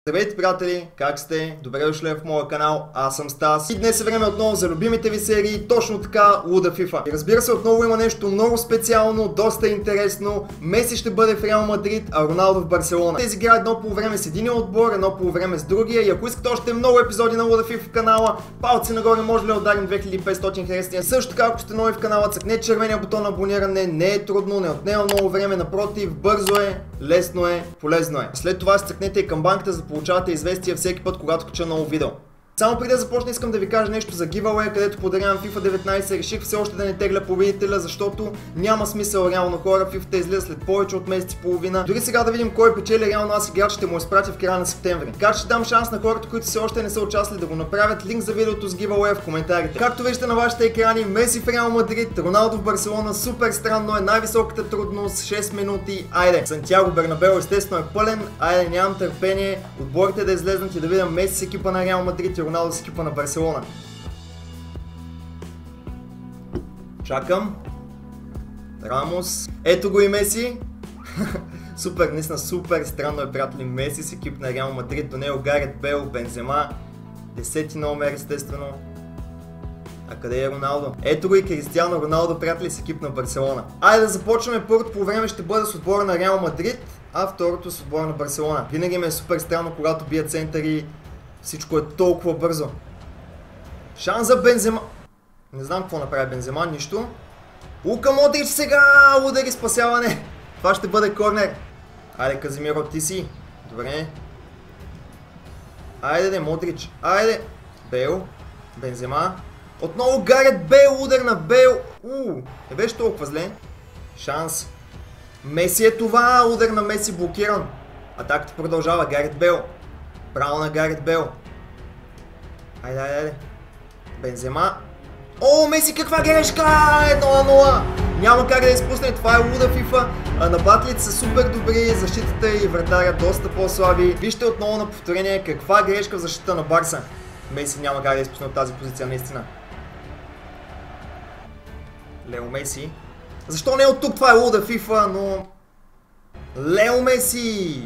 Здравейте, приятели! Как сте? Добре дошли в моя канал, аз съм Стас и днес е време отново за любимите ви серии, точно така Луда FIFA. И разбира се, отново има нещо много специално, доста интересно. Меси ще бъде в Реал Мадрид, а Роналдо в Барселона. Те изиграят едно полувреме с един отбор, едно полувреме с другия. И ако искате още много епизоди на Луда FIFA в канала, палци нагоре, може да ударим 2500 харесания. Също така, ако сте нови в канала, цъкнете червения бутон на абониране, не е трудно, не отнема много време, напротив, бързо е, лесно е, полезно е. След това се цъкнете и камбанката, за да получавате известия всеки път, когато кача ново видео. Само преди да започна, искам да ви кажа нещо за giveaway, където подарявам FIFA 19. Реших все още да не тегля победителя, защото няма смисъл реално хора. FIFA излиза след повече от месец и половина. Дори сега да видим кой печели, реално аз играч ще му изпратя в края на септември. Така че ще дам шанс на хората, които все още не са участвали, да го направят. Линк за видеото с giveaway в коментарите. Както виждате на вашите екрани, Меси в Реал Мадрид, Роналдо в Барселона. Супер странно е, най-високата трудност 6 минути. Айде, Сантьяго Бернабеу естествено е пълен. Айде, нямам търпение отборите да излезнат и да видим Меси с екипа на Реал Мадрид и Роналдо с екипа на Барселона. Чакам. Рамос. Ето го и Меси. Супер, наистина супер странно е, приятели. Меси с екип на Реал Мадрид, до него Гарет Бейл, Бензема, 10 номер естествено. А къде е Роналдо? Ето го и Кристиано Роналдо, приятели, с екип на Барселона. Айде да започваме. Първото по време ще бъде с отбора на Реал Мадрид, а второто с отбора на Барселона. Винаги ми е супер странно, когато бият центъри. Всичко е толкова бързо. Шанс за Бензема. Не знам какво направи Бензема, нищо. Лука Модрич сега! Удари, спасяване! Това ще бъде корнер. Айде, Казимиро, ти си. Добре. Айде, Модрич. Айде. Бейл. Бензема. Отново Гарет Бейл. Удар на Бейл. Не беше толкова зле. Шанс. Меси е това. Удар на Меси блокиран. Атаката продължава. Гарет Бейл. Право на Гарет Бейл. Айде. Бензема. О, Меси, каква грешка! 1-0. Няма как да изпусне. Това е Луда FIFA. Нападателите са супер добри. Защитата и вратаря доста по-слаби. Вижте отново на повторение каква грешка в защита на Барса. Меси няма как да изпусне от тази позиция, наистина. Лео Меси. Защо не е от тук? Това е Луда FIFA, но... Лео Меси!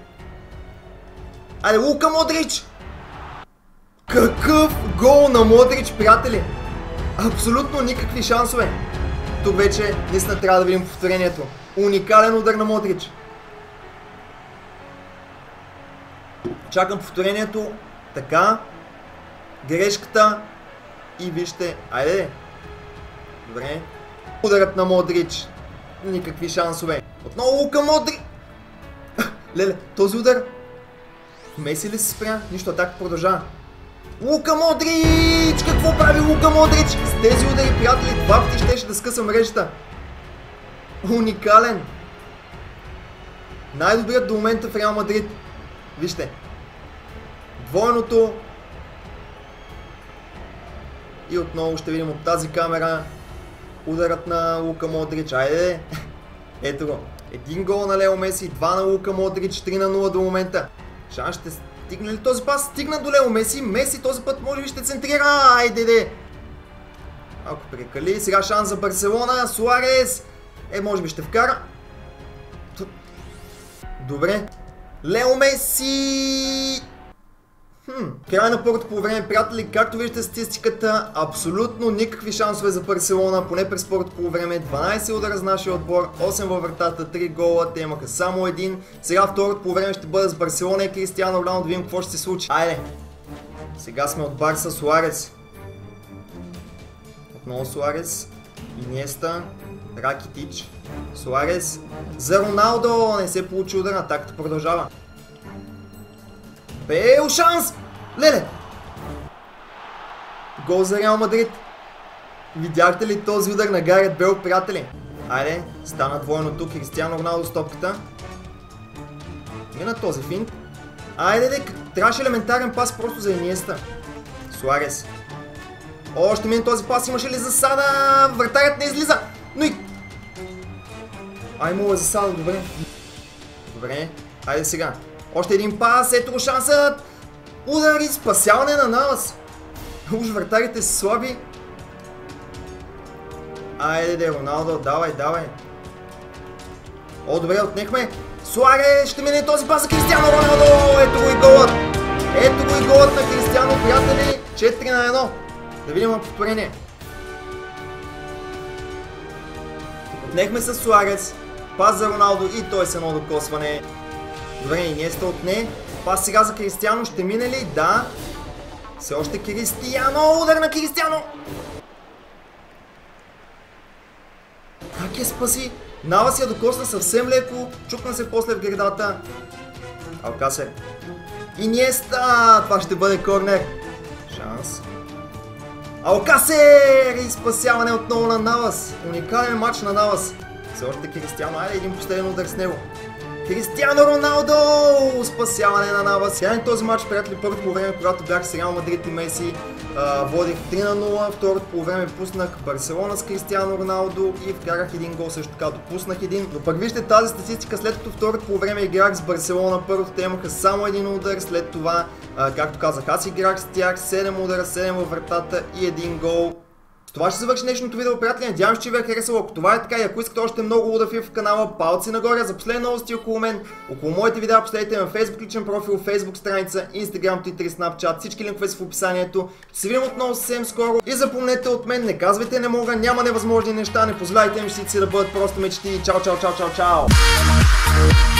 Айде, Лука Модрич! Какъв гол на Модрич, приятели! Абсолютно никакви шансове. Тук вече наистина трябва да видим повторението. Уникален удар на Модрич. Чакам повторението. Така. Грешката. И вижте. Айде. Добре. Ударът на Модрич. Никакви шансове. Отново Лука Модрич. Леле, този удар. Меси ли се спря? Нищо, атака продължава. Лука Модрич! Какво прави Лука Модрич? С тези удари, приятели, два пъти щеше да скъса мрежата. Уникален. Най-добрият до момента в Реал Мадрид. Вижте. Двойното. И отново ще видим от тази камера ударът на Лука Модрич. Айде. Ето го. Един гол на Лео Меси, 2 на Лука Модрич, 3-0 до момента. Шанс ще стигне ли този пас? Стигна до Лео Меси. Меси този път може би ще центрира. Айде. Ако прекали. Сега шанс за Барселона. Суарес. Може би ще вкара. Добре. Лео Меси. Край на първото по време, приятели, както виждате статистиката, абсолютно никакви шансове за Барселона, поне през първото по време. 12 удара с нашия отбор, 8 във вратата, 3 гола, те имаха само един. Сега второто по време ще бъде с Барселона и Кристиано Роналдо, да видим какво ще се случи. Айде! Сега сме от Барса. Суарес. Отново Суарес. Иньеста. Ракитич. Суарес. За Роналдо! Не се получи удар, атаката продължава. Бейл, шанс! Леле! Гол за Реал Мадрид. Видяхте ли този удар на Гарет Бейл, приятели? Айде, стана двойно тук. Кристиано Роналдо с топката. Мина този финт. Айде, трябваше елементарен пас просто за Иньеста. Суарес. Още мина този пас. Имаше ли засада? Вратарят не излиза. Но и... Имало е засада, добре. Добре, айде сега. Още един пас, ето го шансът. Удар и спасяване на Навас. Уж вратарите са слаби. Айде, Роналдо, давай. О, добре, отнехме. Суарес ще мине този пас за Кристиано Роналдо. Ето го и голът. Ето го и голът на Кристиано, приятели. 4-1. Да видим на повторение. Отнехме с Суарес. Пас за Роналдо и той с едно докосване. Добре, Иниеста отне. Пас сега за Кристиано. Ще мине ли? Да. Все още Кристиано. Удар на Кристиано. Как я спаси? Навас я докосна съвсем леко. Чукна се после в гредата. Алкасе. Иниеста. Това ще бъде корнер. Шанс. Алкасер! И спасяване отново на Навас. Уникален матч на Навас. Все още Кристиано. Айде един последен удар с него. Кристиано Роналдо! Спасяване на Навас. Сега този матч, приятели, първото по време, когато бях с Реал Мадрид и Меси, водих 3-0. Второто по време пуснах Барселона с Кристиано Роналдо и вкарах един гол, също така допуснах един. Но пък вижте тази статистика, след като второто по време играх с Барселона, първото те имаха само един удар, след това, както казах, аз играх с тях 7 удара, 7 във вратата и един гол. Това ще завърши днешното видео, приятели. Надявам се, че ви е харесало. Ако това е така и ако искате още много Луда FIFA в канала, палци нагоре. За последни новости около мен, около моите видеа, последете ме в Facebook личен профил, Facebook страница, Instagram, Twitter и Snapchat. Всички линкове са в описанието. Ще се видим отново съвсем скоро. И запомнете от мен, не казвайте не мога, няма невъзможни неща, не позволяйте мечтите си да бъдат просто мечти. Чао, чао, чао, чао, чао!